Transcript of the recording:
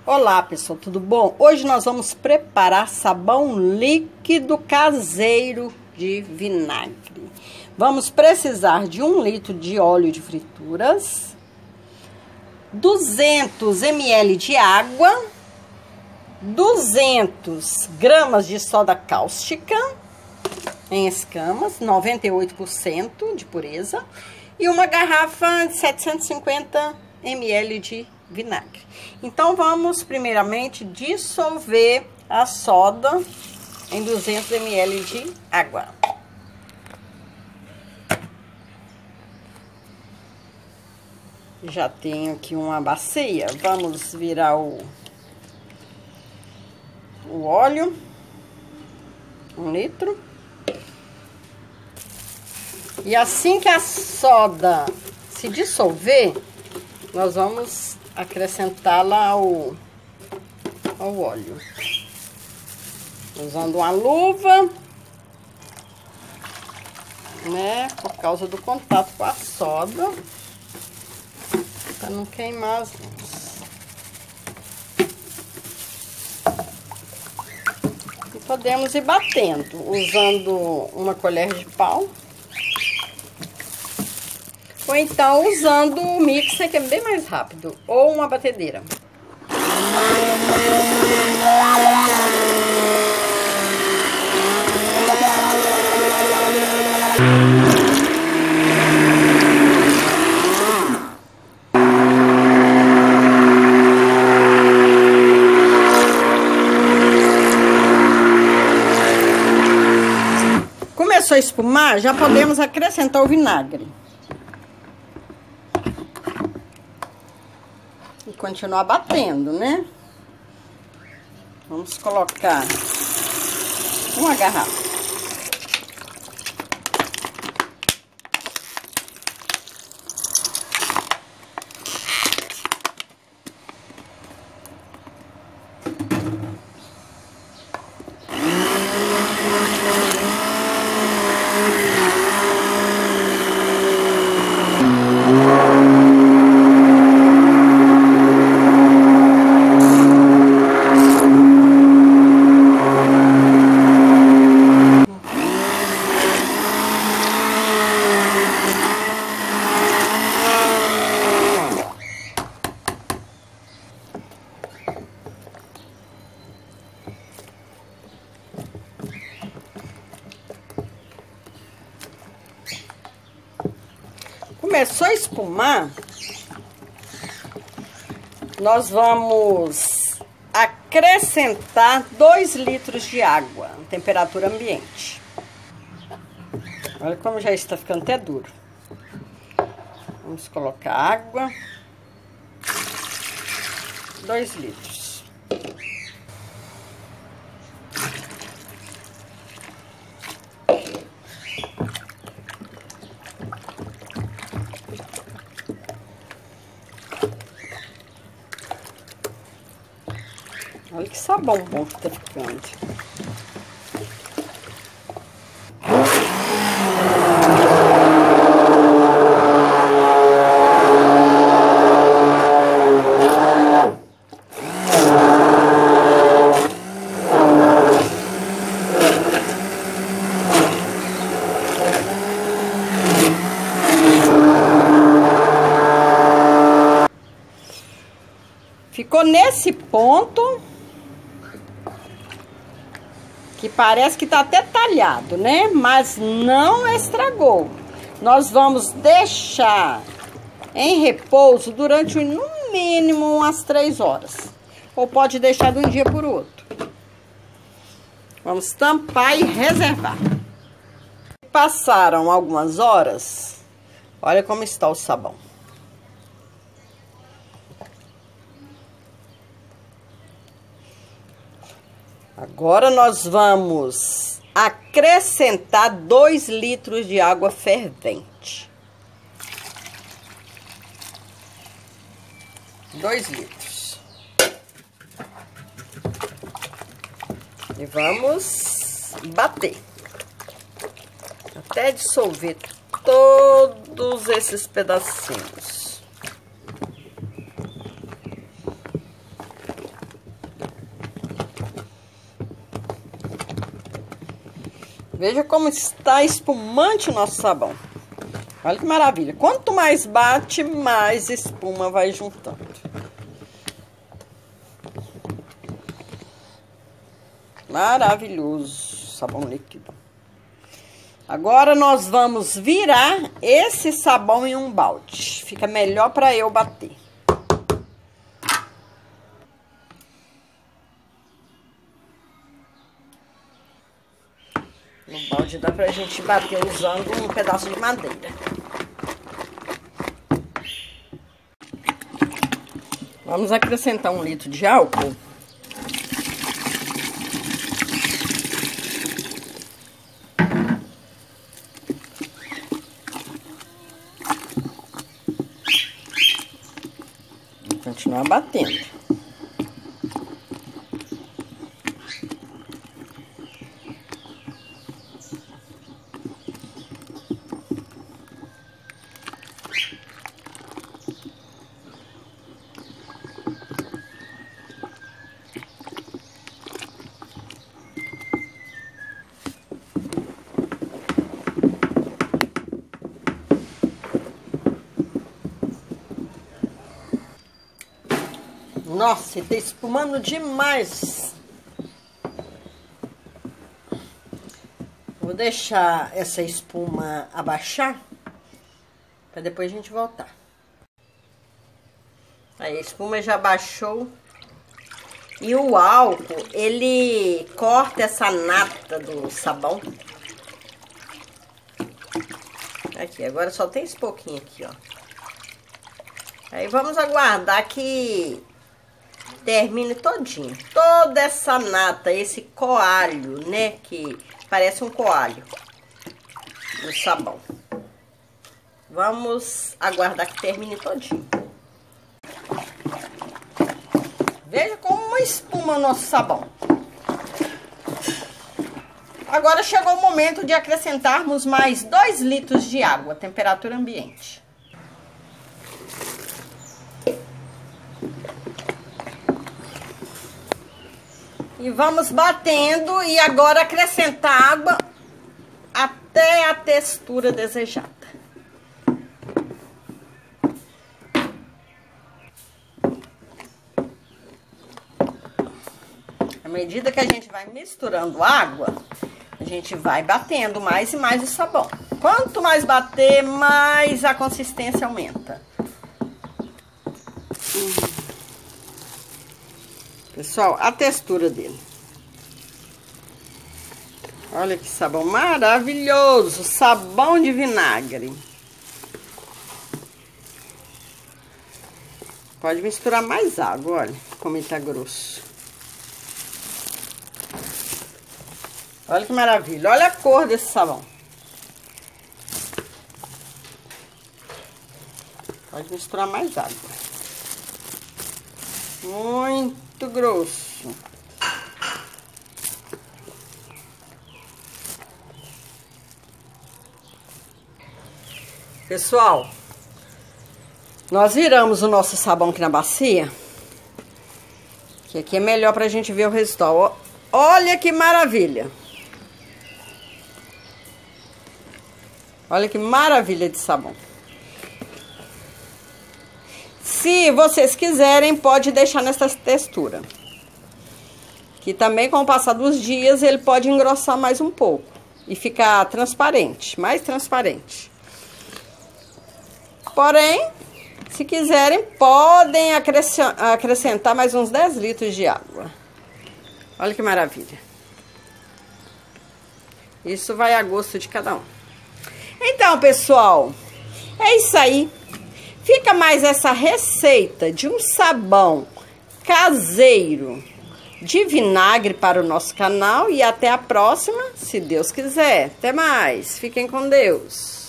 Olá pessoal, tudo bom? Hoje nós vamos preparar sabão líquido caseiro de vinagre. Vamos precisar de 1 litro de óleo de frituras, 200 ml de água, 200 gramas de soda cáustica em escamas, 98% de pureza, e uma garrafa de 750 ml de vinagre. Então, vamos primeiramente dissolver a soda em 200 ml de água. Já tenho aqui uma bacia, vamos virar o óleo, 1 litro. E assim que a soda se dissolver, nós vamos acrescentá-la ao óleo. Usando uma luva, né? Por causa do contato com a soda, para não queimar as mãos. E podemos ir batendo, usando uma colher de pau. Ou então usando o mixer, que é bem mais rápido, ou uma batedeira. Começou a espumar, já podemos acrescentar o vinagre. E continuar batendo, né? Vamos colocar uma garrafa. Começou a espumar, nós vamos acrescentar 2 litros de água, temperatura ambiente. Olha como já está ficando até duro. Vamos colocar água, 2 litros. Olha que sabão bom que tá ficando. Ficou nesse ponto que parece que tá até talhado, né? Mas não estragou. Nós vamos deixar em repouso durante, no mínimo, umas 3 horas. Ou pode deixar de um dia por outro. Vamos tampar e reservar. Passaram algumas horas. Olha como está o sabão. Agora nós vamos acrescentar 2 litros de água fervente. 2 litros. E vamos bater. Até dissolver todos esses pedacinhos. Veja como está espumante o nosso sabão. Olha que maravilha. Quanto mais bate, mais espuma vai juntando. Maravilhoso sabão líquido. Agora nós vamos virar esse sabão em um balde. Fica melhor para eu bater. No balde dá pra gente bater usando um pedaço de madeira. Vamos acrescentar 1 litro de álcool. Vou continuar batendo. Nossa, tá espumando demais. Vou deixar essa espuma abaixar para depois a gente voltar. Aí a espuma já baixou. E o álcool, ele corta essa nata do sabão. Aqui, agora só tem esse pouquinho aqui, ó. Aí vamos aguardar que termine todinho. Toda essa nata, esse coalho, né? Que parece um coalho no sabão. Vamos aguardar que termine todinho. Veja como espuma o nosso sabão. Agora chegou o momento de acrescentarmos mais 2 litros de água, temperatura ambiente. E vamos batendo e agora acrescentar água até a textura desejada. À medida que a gente vai misturando água, a gente vai batendo mais e mais o sabão. Quanto mais bater, mais a consistência aumenta. Pessoal, a textura dele. Olha que sabão maravilhoso, sabão de vinagre. Pode misturar mais água, olha como ele tá grosso. Olha que maravilha, olha a cor desse sabão. Pode misturar mais água. Muito grosso. Pessoal, nós viramos o nosso sabão aqui na bacia, que aqui é melhor pra gente ver o resultado. Olha que maravilha. Olha que maravilha de sabão. Se vocês quiserem, pode deixar nessa textura. Que também, com o passar dos dias, ele pode engrossar mais um pouco. E ficar transparente, mais transparente. Porém, se quiserem, podem acrescentar mais uns 10 litros de água. Olha que maravilha. Isso vai a gosto de cada um. Então, pessoal, é isso aí. Fica mais essa receita de um sabão caseiro de vinagre para o nosso canal. E até a próxima, se Deus quiser. Até mais. Fiquem com Deus.